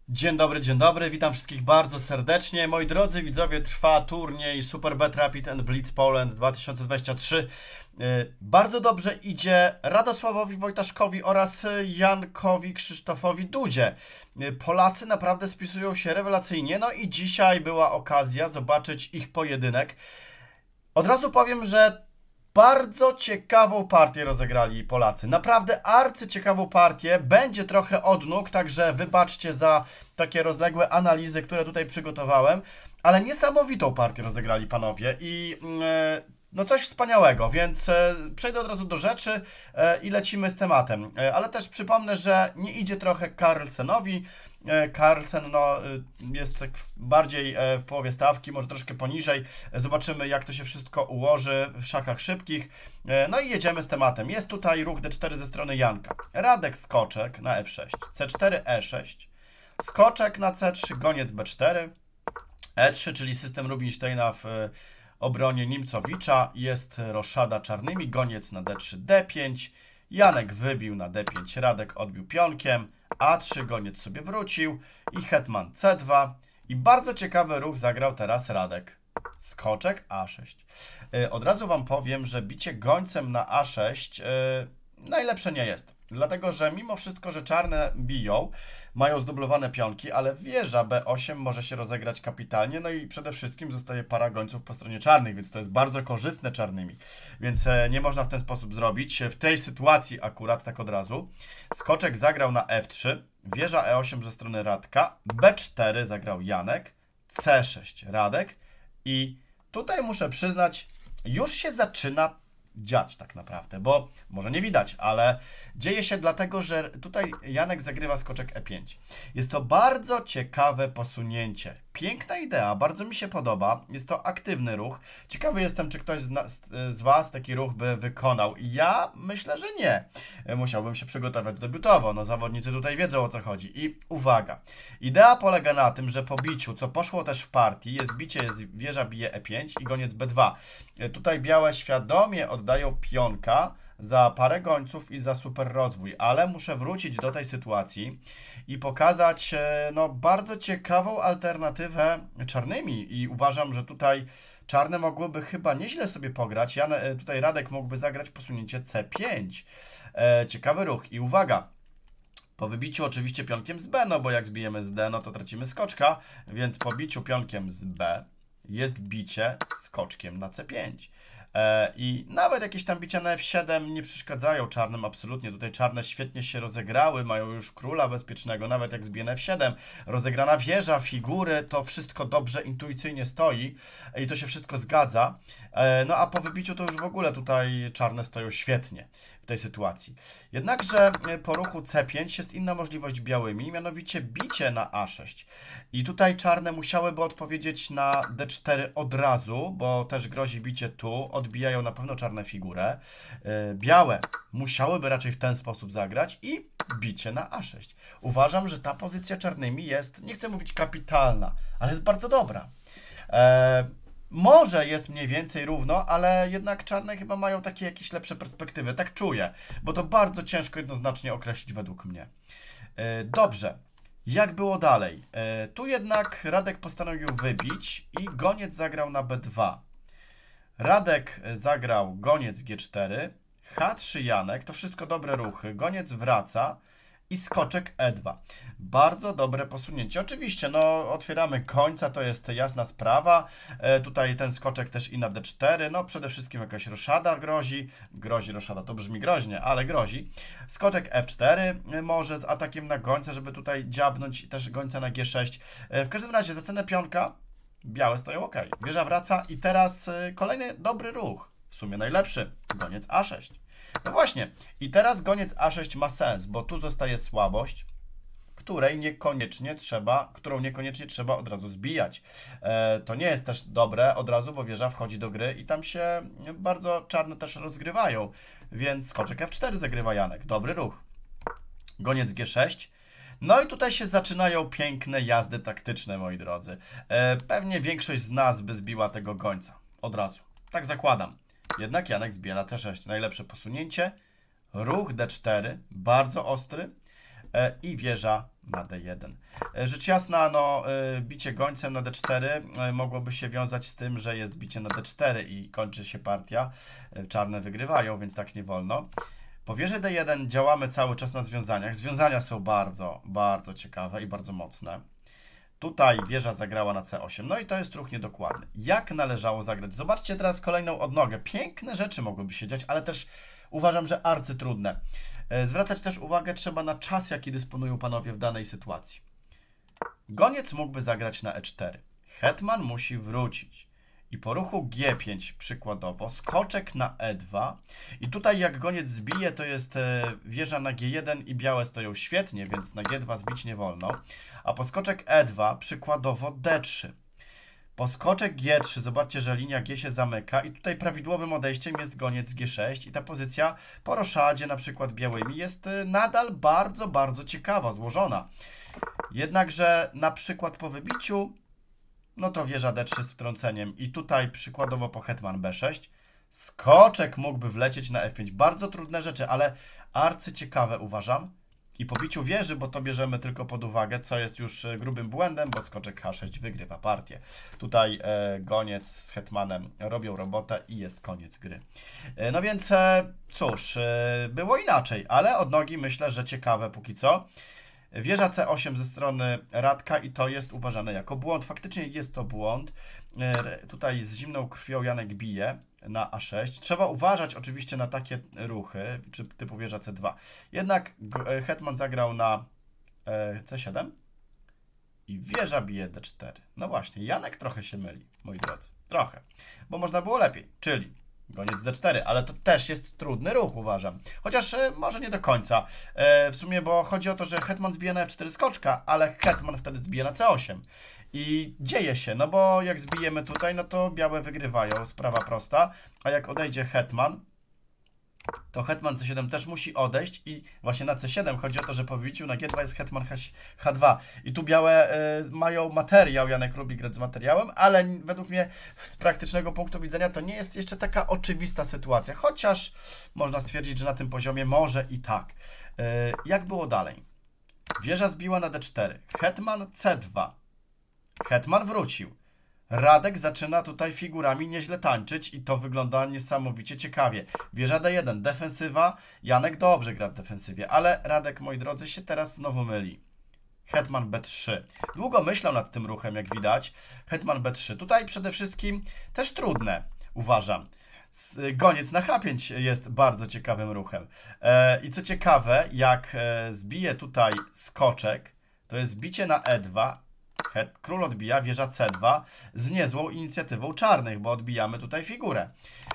Dzień dobry, witam wszystkich bardzo serdecznie. Moi drodzy widzowie, trwa turniej SuperBet Rapid and Blitz Poland 2023. Bardzo dobrze idzie Radosławowi Wojtaszkowi oraz Jankowi Krzysztofowi Dudzie. Polacy naprawdę spisują się rewelacyjnie, no i dzisiaj była okazja zobaczyć ich pojedynek. Od razu powiem, że bardzo ciekawą partię rozegrali Polacy. Naprawdę arcyciekawą partię. Będzie trochę odnóg, także wybaczcie za takie rozległe analizy, które tutaj przygotowałem. Ale niesamowitą partię rozegrali panowie i no coś wspaniałego, więc przejdę od razu do rzeczy i lecimy z tematem. Ale też przypomnę, że nie idzie trochę Carlsenowi. Carlsen jest tak bardziej w połowie stawki, może troszkę poniżej. Zobaczymy, jak to się wszystko ułoży w szachach szybkich. No i jedziemy z tematem. Jest tutaj ruch D4 ze strony Janka. Radek skoczek na F6, C4, E6, skoczek na C3, goniec B4, E3, czyli system Rubinsteina w obronie Nimcowicza. Jest roszada czarnymi, goniec na D3, D5. Janek wybił na D5, Radek odbił pionkiem, A3, goniec sobie wrócił i hetman C2. I bardzo ciekawy ruch zagrał teraz Radek. Skoczek A6. Od razu wam powiem, że bicie gońcem na A6 najlepsze nie jest. Dlatego, że mimo wszystko, że czarne biją, mają zdublowane pionki, ale wieża B8 może się rozegrać kapitalnie, no i przede wszystkim zostaje para gońców po stronie czarnej, więc to jest bardzo korzystne czarnymi. Więc nie można w ten sposób zrobić. W tej sytuacji akurat, tak od razu, skoczek zagrał na F3, wieża E8 ze strony Radka, B4 zagrał Janek, C6 Radek i tutaj muszę przyznać, już się zaczyna dziać tak naprawdę, bo może nie widać, ale dzieje się dlatego, że tutaj Janek zagrywa skoczek E5. Jest to bardzo ciekawe posunięcie. Piękna idea, bardzo mi się podoba. Jest to aktywny ruch. Ciekawy jestem, czy ktoś z Was taki ruch by wykonał. Ja myślę, że nie. Musiałbym się przygotować debiutowo. No zawodnicy tutaj wiedzą, o co chodzi. I uwaga. Idea polega na tym, że po biciu, co poszło też w partii, jest bicie, jest wieża bije E5 i goniec B2. Tutaj białe świadomie oddają pionka za parę gońców i za super rozwój, ale muszę wrócić do tej sytuacji i pokazać no, bardzo ciekawą alternatywę czarnymi i uważam, że tutaj czarne mogłyby chyba nieźle sobie pograć. Tutaj Radek mógłby zagrać posunięcie C5. Ciekawy ruch i uwaga. Po wybiciu oczywiście pionkiem z B, no bo jak zbijemy z D, no to tracimy skoczka, więc po biciu pionkiem z B jest bicie skoczkiem na C5. I nawet jakieś tam bicia na F7 nie przeszkadzają czarnym absolutnie. Tutaj czarne świetnie się rozegrały, mają już króla bezpiecznego, nawet jak zbije na F7. Rozegrana wieża, figury, to wszystko dobrze intuicyjnie stoi i to się wszystko zgadza. No a po wybiciu to już w ogóle tutaj czarne stoją świetnie w tej sytuacji. Jednakże po ruchu C5 jest inna możliwość białymi, mianowicie bicie na A6. I tutaj czarne musiałyby odpowiedzieć na D4 od razu, bo też grozi bicie tu, odbijają na pewno czarne figurę. Białe musiałyby raczej w ten sposób zagrać i bicie na A6. Uważam, że ta pozycja czarnymi jest, nie chcę mówić kapitalna, ale jest bardzo dobra. Może jest mniej więcej równo, ale jednak czarne chyba mają takie jakieś lepsze perspektywy. Tak czuję, bo to bardzo ciężko jednoznacznie określić według mnie. Dobrze. Jak było dalej? Tu jednak Radek postanowił wybić i goniec zagrał na B2. Radek zagrał goniec G4, H3 Janek, to wszystko dobre ruchy. Goniec wraca i skoczek E2. Bardzo dobre posunięcie. Oczywiście, no otwieramy końca, to jest jasna sprawa. Tutaj ten skoczek też i na D4. No przede wszystkim jakaś roszada grozi. Grozi roszada, to brzmi groźnie, ale grozi. Skoczek F4 może z atakiem na gońca, żeby tutaj dziabnąć też gońca na G6. W każdym razie za cenę pionka białe stoją ok. Wieża wraca i teraz kolejny dobry ruch. W sumie najlepszy. Goniec A6. No właśnie, i teraz goniec A6 ma sens, bo tu zostaje słabość, którą niekoniecznie trzeba od razu zbijać. To nie jest też dobre od razu, bo wieża wchodzi do gry i tam się bardzo czarne też rozgrywają, więc skoczek F4 zagrywa Janek. Dobry ruch. Goniec G6. No i tutaj się zaczynają piękne jazdy taktyczne, moi drodzy. Pewnie większość z nas by zbiła tego gońca od razu. Tak zakładam. Jednak Janek zbija na C6. Najlepsze posunięcie. Ruch D4, bardzo ostry. i wieża na D1. Rzecz jasna, no, bicie gońcem na D4 mogłoby się wiązać z tym, że jest bicie na D4 i kończy się partia. Czarne wygrywają, więc tak nie wolno. Po wieży D1 działamy cały czas na związaniach. Związania są bardzo, bardzo ciekawe i bardzo mocne. Tutaj wieża zagrała na C8, no i to jest ruch niedokładny. Jak należało zagrać? Zobaczcie teraz kolejną odnogę. Piękne rzeczy mogłyby się dziać, ale też uważam, że arcytrudne. Zwracać też uwagę trzeba na czas, jaki dysponują panowie w danej sytuacji. Goniec mógłby zagrać na E4. Hetman musi wrócić. I po ruchu G5 przykładowo, skoczek na E2 i tutaj jak goniec zbije, to jest wieża na G1 i białe stoją świetnie, więc na G2 zbić nie wolno. A po skoczek E2 przykładowo D3. Po skoczek G3, zobaczcie, że linia G się zamyka i tutaj prawidłowym odejściem jest goniec G6 i ta pozycja po roszadzie na przykład białymi jest nadal bardzo, bardzo ciekawa, złożona. Jednakże na przykład po wybiciu no to wieża D3 z wtrąceniem i tutaj przykładowo po hetman B6 skoczek mógłby wlecieć na F5. Bardzo trudne rzeczy, ale arcyciekawe uważam. I po biciu wieży, bo to bierzemy tylko pod uwagę, co jest już grubym błędem, bo skoczek H6 wygrywa partię. Tutaj goniec z hetmanem robią robotę i jest koniec gry. No więc cóż, było inaczej, ale odnogi myślę, że ciekawe póki co. Wieża C8 ze strony Radka i to jest uważane jako błąd. Faktycznie jest to błąd. Tutaj z zimną krwią Janek bije na A6. Trzeba uważać oczywiście na takie ruchy, czy typu wieża C2. Jednak hetman zagrał na C7 i wieża bije D4. No właśnie, Janek trochę się myli, moi drodzy. Trochę, bo można było lepiej, czyli goniec D4, ale to też jest trudny ruch, uważam. Chociaż może nie do końca. W sumie, bo chodzi o to, że hetman zbije na F4 skoczka, ale hetman wtedy zbije na C8. I dzieje się, no bo jak zbijemy tutaj, no to białe wygrywają, sprawa prosta. A jak odejdzie hetman, to hetman C7 też musi odejść i właśnie na C7 chodzi o to, że po wybiciu na G2 jest hetman H2 i tu białe mają materiał, Janek lubi grać z materiałem, ale według mnie z praktycznego punktu widzenia to nie jest jeszcze taka oczywista sytuacja, chociaż można stwierdzić, że na tym poziomie może i tak. Jak było dalej? Wieża zbiła na D4, hetman C2, hetman wrócił. Radek zaczyna tutaj figurami nieźle tańczyć i to wygląda niesamowicie ciekawie. Wieża D1, defensywa. Janek dobrze gra w defensywie, ale Radek, moi drodzy, się teraz znowu myli. Hetman B3. Długo myślał nad tym ruchem, jak widać. Hetman B3. Tutaj przede wszystkim też trudne, uważam. Goniec na H5 jest bardzo ciekawym ruchem. I co ciekawe, jak zbije tutaj skoczek, to jest bicie na E2. Król odbija, wieża C2 z niezłą inicjatywą czarnych, bo odbijamy tutaj figurę.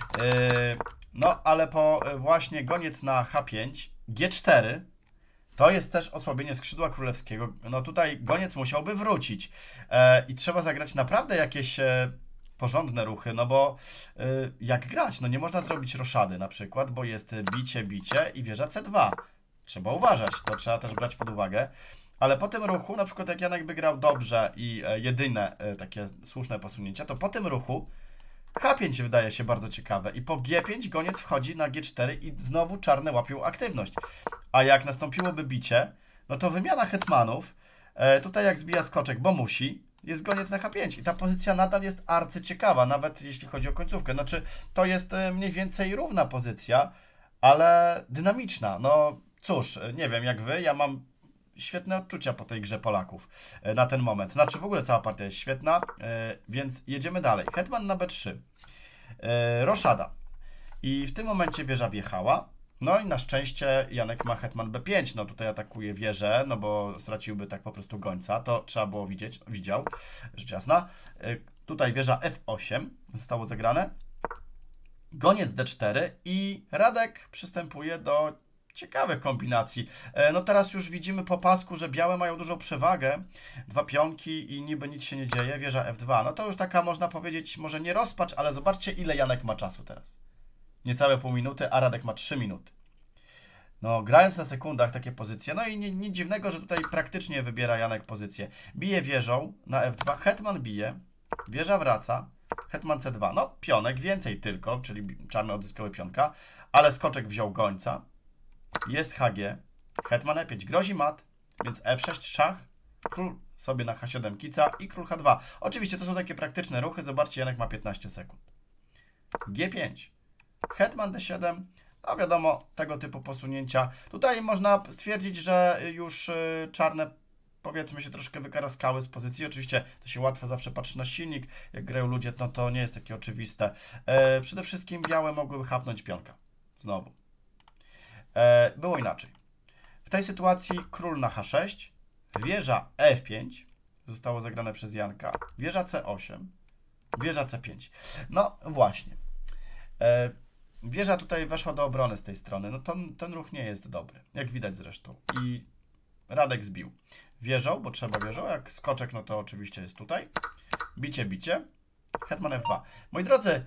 No, ale po właśnie goniec na H5, G4, to jest też osłabienie skrzydła królewskiego. No tutaj goniec musiałby wrócić. I trzeba zagrać naprawdę jakieś porządne ruchy, no bo jak grać? No nie można zrobić roszady na przykład, bo jest bicie, bicie i wieża C2. Trzeba uważać, to trzeba też brać pod uwagę. Ale po tym ruchu, na przykład jak Janek by grał dobrze i jedyne takie słuszne posunięcia, to po tym ruchu H5 wydaje się bardzo ciekawe i po G5 goniec wchodzi na G4 i znowu czarne łapią aktywność. A jak nastąpiłoby bicie, no to wymiana hetmanów, tutaj jak zbija skoczek, bo musi, jest goniec na H5 i ta pozycja nadal jest arcyciekawa, nawet jeśli chodzi o końcówkę. Znaczy, to jest mniej więcej równa pozycja, ale dynamiczna. No cóż, nie wiem jak wy, ja mam świetne odczucia po tej grze Polaków na ten moment. Znaczy w ogóle cała partia jest świetna, więc jedziemy dalej. Hetman na B3. Roszada. I w tym momencie wieża wjechała. No i na szczęście Janek ma hetman B5. No tutaj atakuje wieżę, no bo straciłby tak po prostu gońca. To trzeba było widzieć. Widział, rzecz jasna. Tutaj wieża F8 zostało zagrane. Goniec D4 i Radek przystępuje do ciekawych kombinacji. No teraz już widzimy po pasku, że białe mają dużą przewagę. Dwa pionki i niby nic się nie dzieje. Wieża F2. No to już taka można powiedzieć, może nie rozpacz, ale zobaczcie ile Janek ma czasu teraz. Niecałe pół minuty, a Radek ma 3 minuty. No grając na sekundach takie pozycje, no i nic dziwnego, że tutaj praktycznie wybiera Janek pozycję. Bije wieżą na F2, hetman bije, wieża wraca, hetman C2. No pionek więcej tylko, czyli czarne odzyskały pionka, ale skoczek wziął gońca. Jest HG, hetman E5, grozi mat, Więc F6 szach, król sobie na H7 kica i król H2. Oczywiście to są takie praktyczne ruchy. Zobaczcie, Janek ma 15 sekund. G5. Hetman D7. No wiadomo, tego typu posunięcia. Tutaj można stwierdzić, że już czarne, powiedzmy, się troszkę wykaraskały z pozycji. Oczywiście to się łatwo zawsze patrzy na silnik. Jak grają ludzie, no to nie jest takie oczywiste. Przede wszystkim białe mogły chapnąć pionka. Znowu. Było inaczej. W tej sytuacji król na H6, wieża F5, zostało zagrane przez Janka, wieża C8, wieża C5. No właśnie. Wieża tutaj weszła do obrony z tej strony. No ten ruch nie jest dobry, jak widać zresztą. I Radek zbił wieżą, bo trzeba wieżą. Jak skoczek, no to oczywiście jest tutaj. Bicie, bicie. Hetman F2. Moi drodzy,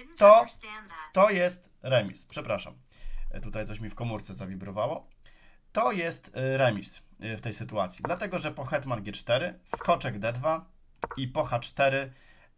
to jest remis. Przepraszam. Tutaj coś mi w komórce zawibrowało. To jest remis w tej sytuacji. Dlatego, że po hetman G4, skoczek D2 i po H4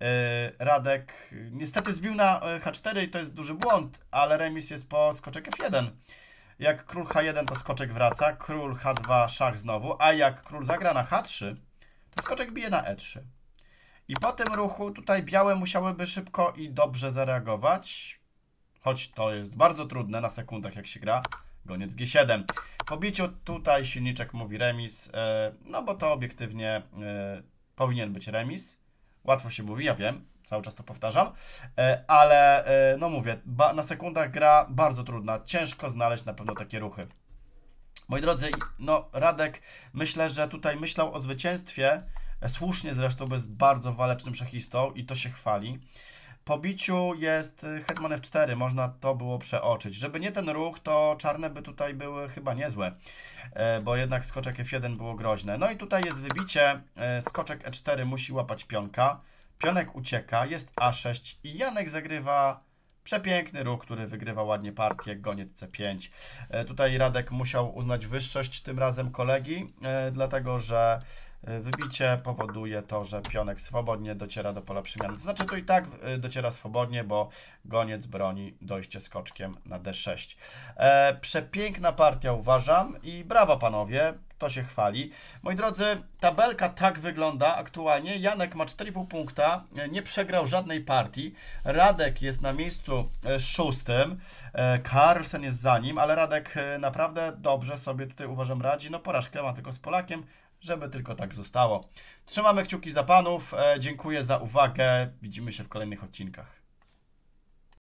Radek niestety zbił na H4 i to jest duży błąd, ale remis jest po skoczek F1. Jak król H1 to skoczek wraca, król H2 szach znowu, a jak król zagra na H3 to skoczek bije na E3. I po tym ruchu tutaj białe musiałyby szybko i dobrze zareagować, choć to jest bardzo trudne na sekundach jak się gra. Goniec G7. Po biciu tutaj silniczek mówi remis, no bo to obiektywnie powinien być remis. Łatwo się mówi, ja wiem, cały czas to powtarzam, ale no mówię, na sekundach gra bardzo trudna, ciężko znaleźć na pewno takie ruchy. Moi drodzy, no Radek myślę, że tutaj myślał o zwycięstwie, słusznie zresztą, bo jest bardzo walecznym szachistą i to się chwali. Po biciu jest hetman F4, można to było przeoczyć. Żeby nie ten ruch, to czarne by tutaj były chyba niezłe, bo jednak skoczek F1 było groźne. No i tutaj jest wybicie, skoczek E4 musi łapać pionka, pionek ucieka, jest A6 i Janek zagrywa przepiękny ruch, który wygrywa ładnie partię, goniec C5. Tutaj Radek musiał uznać wyższość tym razem kolegi, dlatego że wybicie powoduje to, że pionek swobodnie dociera do pola przemiany. To znaczy, to i tak dociera swobodnie, bo goniec broni dojście skoczkiem na D6. Przepiękna partia, uważam, i brawa panowie, to się chwali. Moi drodzy, tabelka tak wygląda aktualnie. Janek ma 4,5 punkta, nie przegrał żadnej partii. Radek jest na miejscu 6. Carlsen jest za nim, ale Radek naprawdę dobrze sobie tutaj, uważam, radzi. No porażkę ma tylko z Polakiem, żeby tylko tak zostało. Trzymamy kciuki za panów. Dziękuję za uwagę. Widzimy się w kolejnych odcinkach.